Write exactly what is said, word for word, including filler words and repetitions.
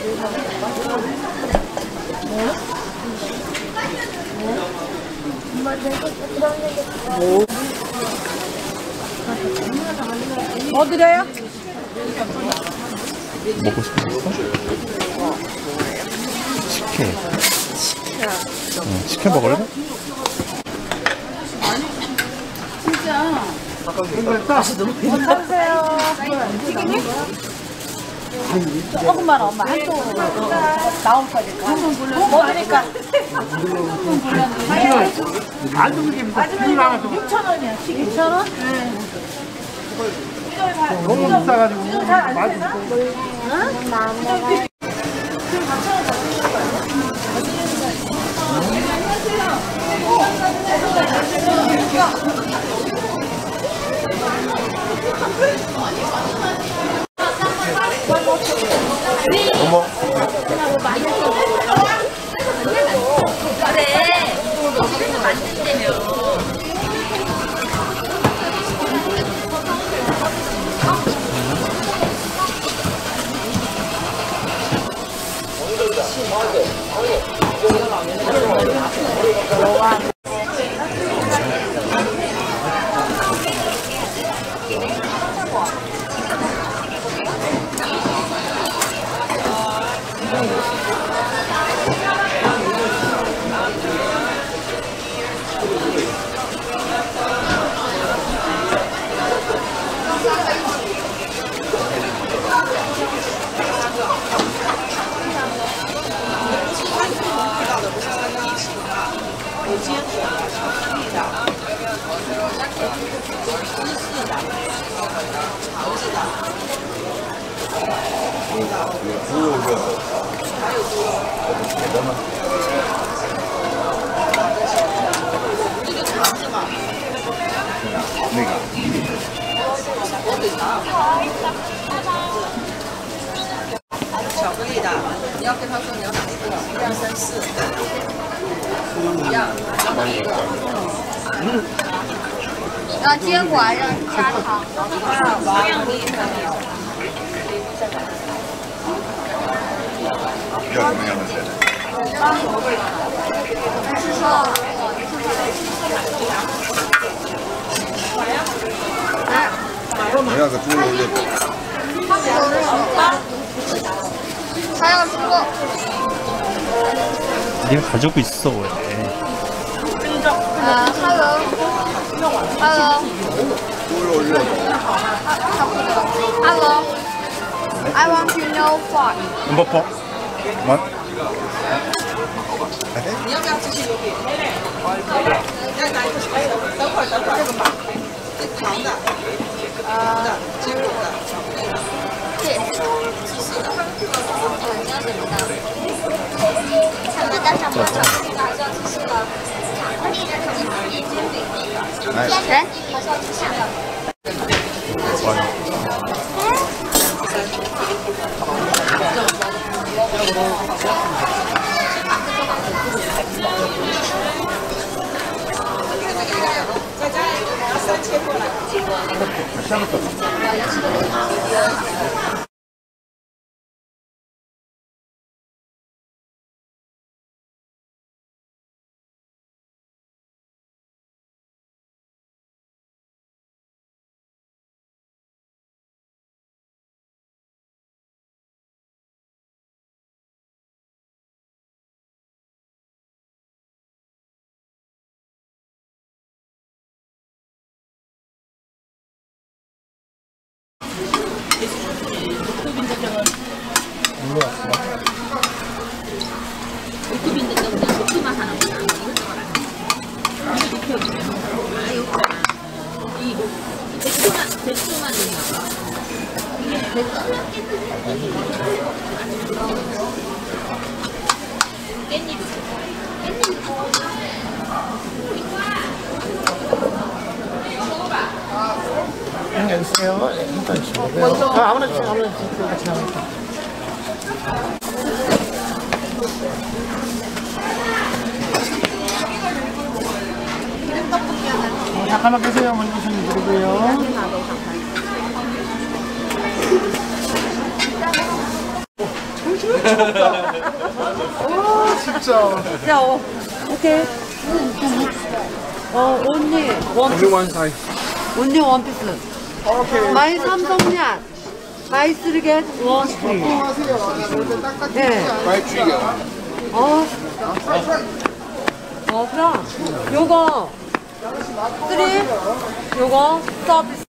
뭐 드려요? 먹고 싶은 거 있어? 식혜. 식혜. 응, 식혜 먹을래? 진짜. 어서오세요. 튀김이? 조금만 엄마 한쪽 나온 거니까. 뭐 드릴까? 맞으면 육천 원이야. 육천 원? 네. 너무 비싸가지고 잘안 되나? 응? 어머. 巧克力的，你要跟他说你要哪一个？一二三四，一样，要哪一个？嗯。让坚果，让加糖，保养力可以。 要什么样的菜？ 还是说， 我要个猪肉热狗。 还要猪肉。 네가 가지고 있어 왜? 아, hello. Hello. Hello. I want to know what. number four. What? 你要不要继续留给？再拿一个，等会儿，等会儿，这个吧，这糖的，糖的，坚果的，巧克力的。对，芝士的。你要什么的？什么的？什么巧克力的？还是要芝士的？巧克力的，巧克力煎饼那个。煎人还是要芝士的？ 欢迎。 再加一个，然后三切过来。 주세요. 일단 주고요. 아, 아무나 주세요. 아무나 주세요. 같이 나올게요. 어, 잠깐만 계세요. 먼저 좀 드리고요. 정신 아 진짜. 자, 어, 오케이. 어, 언니, 원, Only one side. 언니 원피스. 오케이. 마이 삼성년. 마이 쓰리겟 원 프리. 네. Buy three. 어. 어, 그럼 요거 쓰리, 요거 서비스.